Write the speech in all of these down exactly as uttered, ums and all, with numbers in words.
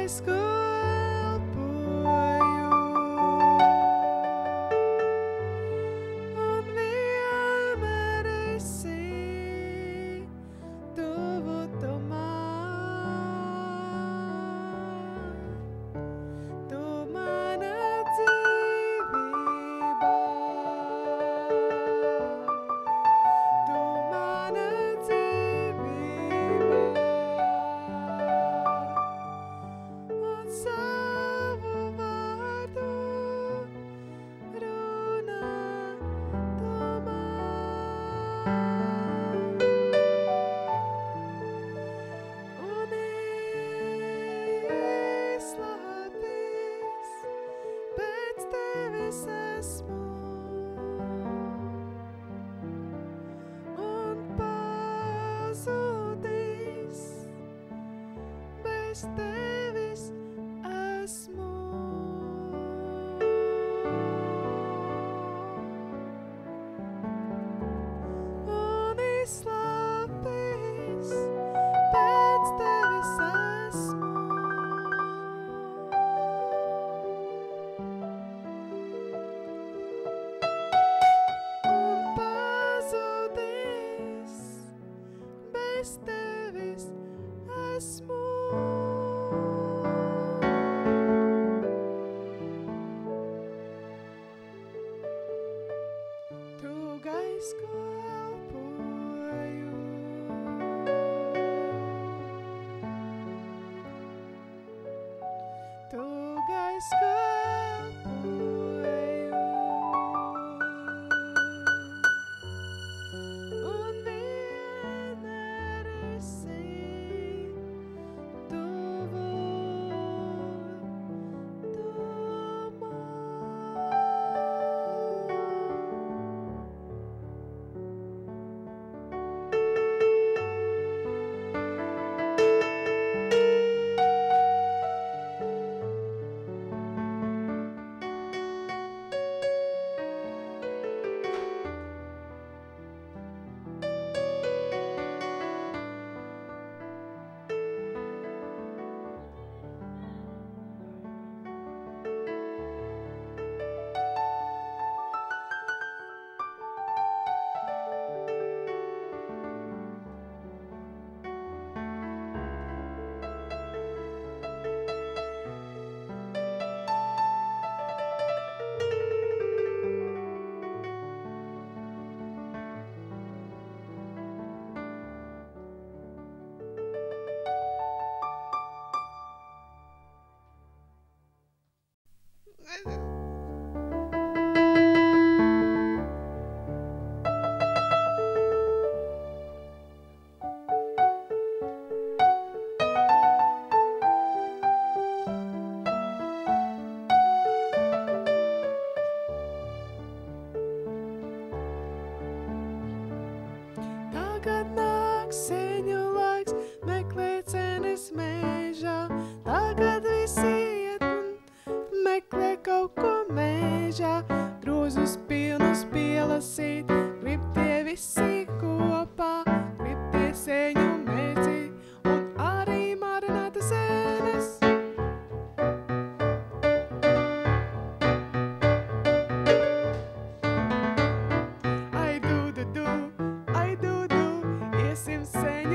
gaisku elpoju un vienmēr esi tuvu tu man. Tu mana dzīvība, tu mana dzīvība, un savu vārdu runā tu man. Un izslāpis pēc tevis esmu, un pazudis bez tevis esmu. Un izslāpis pēc tevis esmu. Un pazudis bez tevis esmu. Tu gaiss, ko elpoju, tu gaiss, ko elpoju, un vienmēr esi tuvu tu man. Tagad nāk seņu laiks, meklēt cenes mežā. Tagad visi iet un meklē kaut ko mežā. Grozus pilnus pielasīt, grib tie visi kopā. Grib tie seņu mērķi un arī marināta sēnes. Ai, du, du, du, ai, du, du, iesim seņu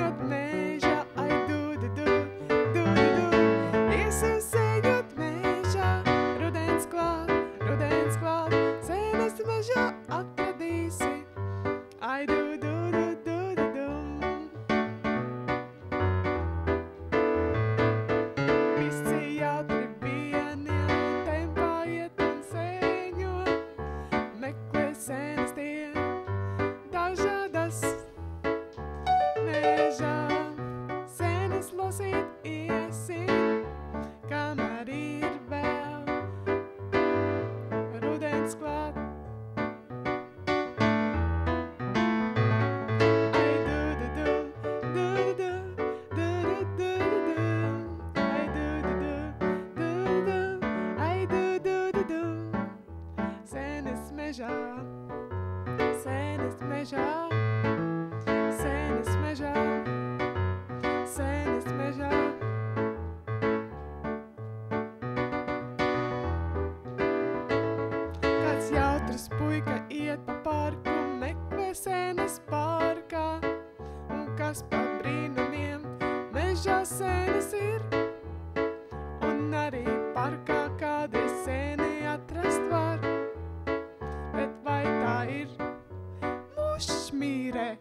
parkā, un kas pa brīnumiem mežā sēnes ir. Un arī parkā kādi sēni atrast var, bet vai tā ir mušmīre?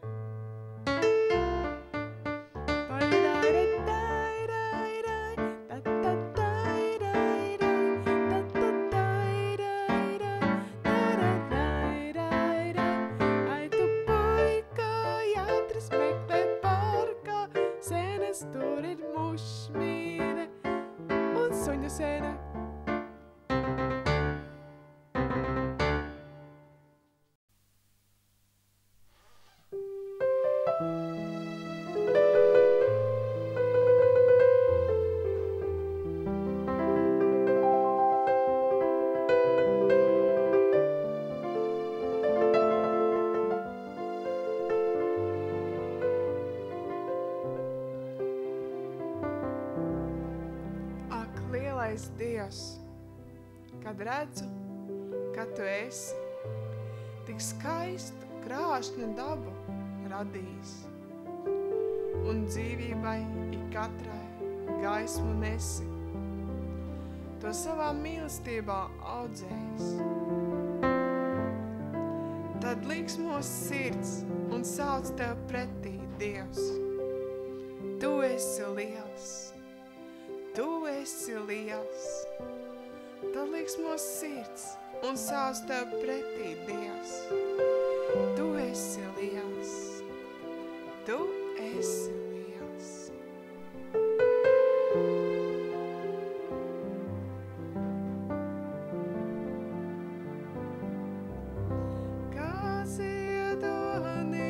Tur ir mušmīre un suņu sēne. Lielais Dievs, kad redzu, ka tu esi tik skaistu, krāšņu dabu radījis, un dzīvībai ik katrai gaismu nesi, to savā mīlestībā audzējis. Tad liksmos sirds un sauc tev pretī, Dievs. Tu esi liels. Tu esi liels, tad liksmos sirds un sauc tev pretī, Dievs. Tu esi liels, tu esi liels. Kā ziedonī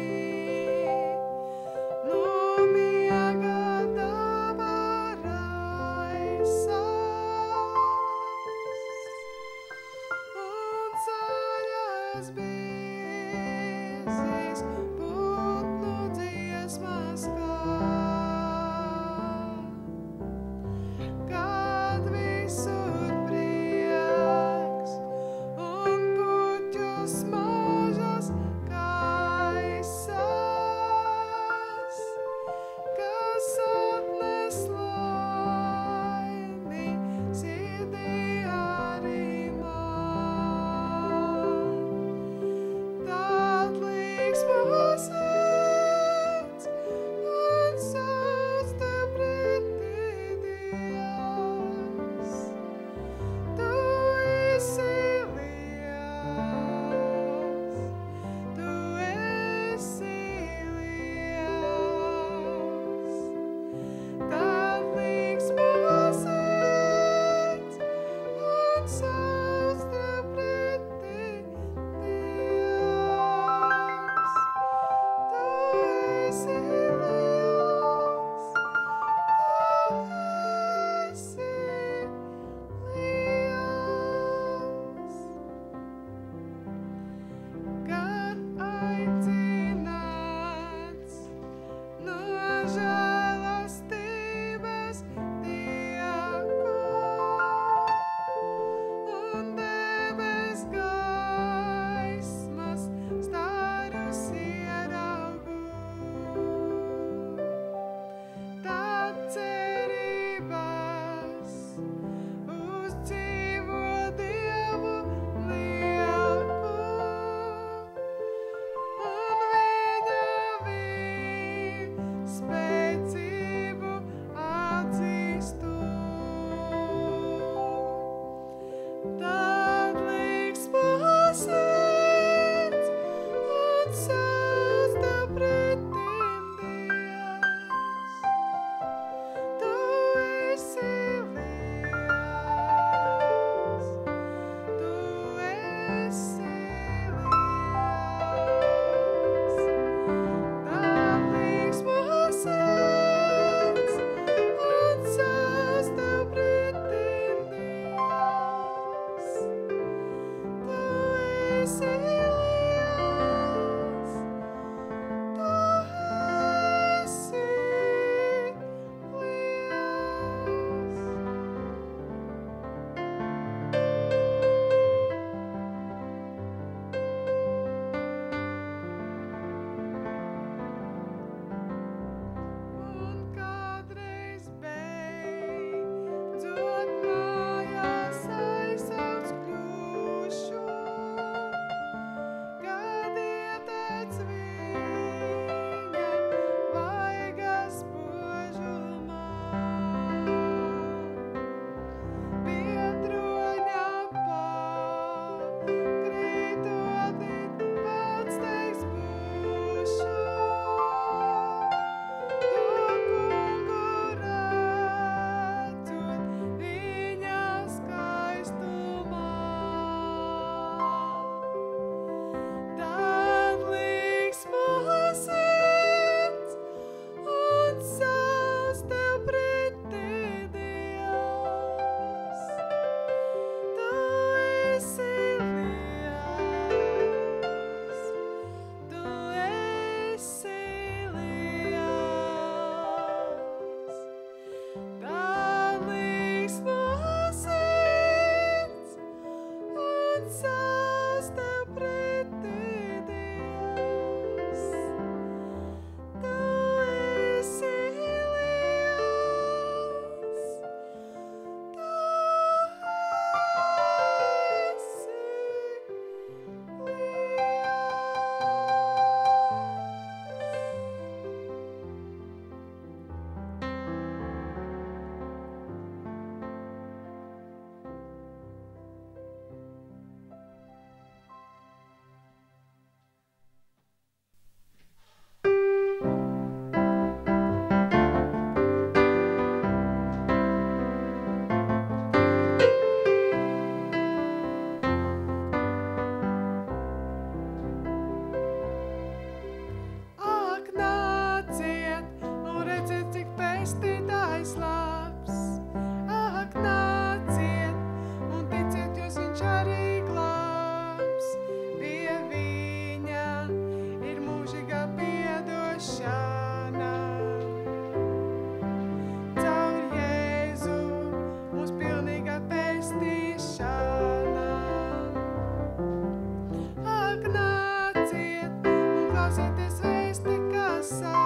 no miega Biezīs putnu dziesmas kā pestītājs labs. Ak, nāciet un ticiet, jūs viņš arī glābs. Pie viņa ir mūžīgā piedošana. Caur Jēzu mūs pilnīgā pestīšana. Ak, nāciet un klausieties vēsti, kā sāk.